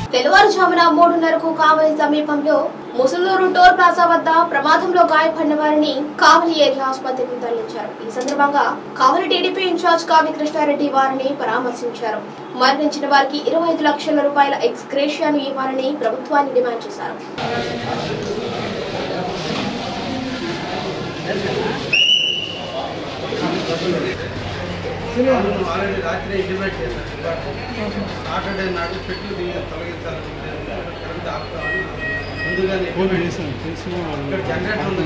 తెల్లవారుజామున 3:30కు కావలి సమీపంలో Musuluru toll plaza వద్ద ప్రమాదంలో గాయపడిన వారిని కావలి ఏరియా ఆసుపత్రికి తరలించారు. ఈ సందర్భంగా కావలి టీడీపీ ఇన్ఛార్జ్ కావి కృష్ణారెడ్డి వారిని పరామర్శించారు. మరణించిన వారికి 25 లక్షల రూపాయల ఎక్స్ గ్రేషియాను ఇవ్వాలని ప్రభుత్వాన్ని డిమాండ్ చేశారు. రాత్రి ఇంటిమేట్ చేశారు. సాటర్డే నాడు చెట్లు తొలగించాలని ముందుగానే జనరేటర్ ఉంది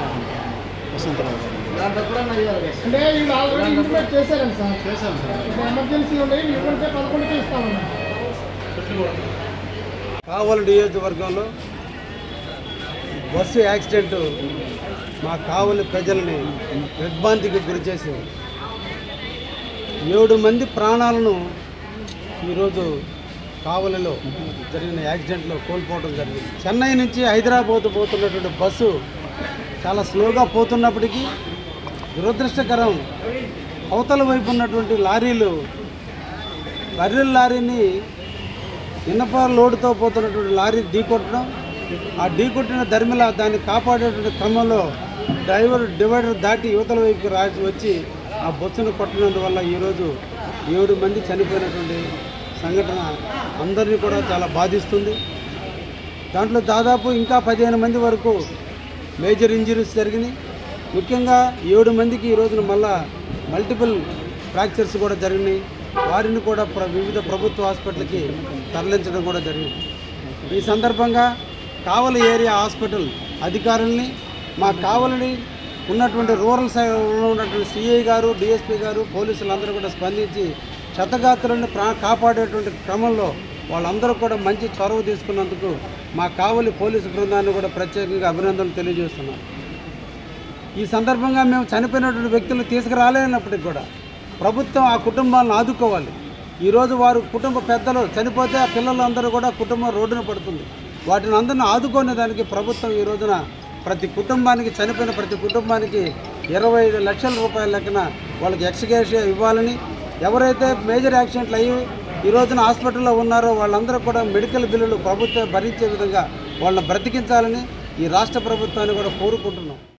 అంటే వీళ్ళు ఆల్రెడీ ఇంటిమేట్ చేశారండి సార్. చేశాను సార్. ఎమర్జెన్సీ ఉండే ఇప్పుడంటే 11కి ఇస్తామన్నా. కావలి నియోజకవర్గంలో బస్సు యాక్సిడెంట్ మా కావలి ప్రజల్ని నిర్భాంతికి గురిచేసి 7 మంది ప్రాణాలను ఈరోజు కావలిలో జరిగిన యాక్సిడెంట్లో కోల్పోవడం జరిగింది. చెన్నై నుంచి హైదరాబాద్ పోతున్నటువంటి బస్సు చాలా స్లోగా పోతున్నప్పటికీ దురదృష్టకరం అవతల వైపు ఉన్నటువంటి లారీని ఇనప లోడుతో పోతున్నటువంటి లారీ ఢీకొట్టడం, ఆ ఢీకొట్టిన ధర్మిల దాన్ని కాపాడేటువంటి క్రమంలో డివైడర్ దాటి యువతల వైపుకి రాసి వచ్చి ఆ బస్సును కొట్టినందువల్ల ఈరోజు 7 మంది చనిపోయినటువంటి సంఘటన అందరినీ కూడా చాలా బాధిస్తుంది. దాంట్లో దాదాపు ఇంకా 15 మంది వరకు మేజర్ ఇంజరీస్ జరిగినాయి. ముఖ్యంగా 7 మందికి ఈ రోజున మళ్ళా మల్టిపుల్ ఫ్రాక్చర్స్ కూడా జరిగినాయి. వారిని కూడా వివిధ ప్రభుత్వ హాస్పిటల్కి తరలించడం కూడా జరిగింది. ఈ సందర్భంగా కావలి ఏరియా హాస్పిటల్ అధికారుల్ని, మా కావలిని ఉన్నటువంటి రూరల్ సైడ్లో ఉన్నటువంటి సిఐ గారు, డిఎస్పీ గారు, పోలీసులందరూ కూడా స్పందించి క్షతగాత్రులను కాపాడేటువంటి క్రమంలో వాళ్ళందరూ కూడా మంచి చొరవ తీసుకున్నందుకు మా కావలి పోలీసు బృందాన్ని కూడా ప్రత్యేకంగా అభినందనలు తెలియజేస్తున్నాం. ఈ సందర్భంగా మేము చనిపోయినటువంటి వ్యక్తులు తీసుకురాలేనప్పటికీ కూడా ప్రభుత్వం ఆ కుటుంబాలను ఆదుకోవాలి. ఈరోజు వారు కుటుంబ పెద్దలు చనిపోతే ఆ పిల్లలందరూ కూడా కుటుంబం రోడ్డున పడుతుంది. వాటిని అందరినీ ఆదుకునే దానికి ప్రభుత్వం ఈ రోజున ప్రతి కుటుంబానికి, చనిపోయిన ప్రతి కుటుంబానికి 25 లక్షల రూపాయల లెక్కన వాళ్ళకి ఎక్స్గ్రేషియా ఇవ్వాలని, ఎవరైతే మేజర్ యాక్సిడెంట్లు అయ్యి ఈ రోజున హాస్పిటల్లో ఉన్నారో వాళ్ళందరూ కూడా మెడికల్ బిల్లులు ప్రభుత్వం భరించే విధంగా వాళ్ళని బ్రతికించాలని ఈ రాష్ట్ర ప్రభుత్వాన్ని కూడా కోరుకుంటున్నాం.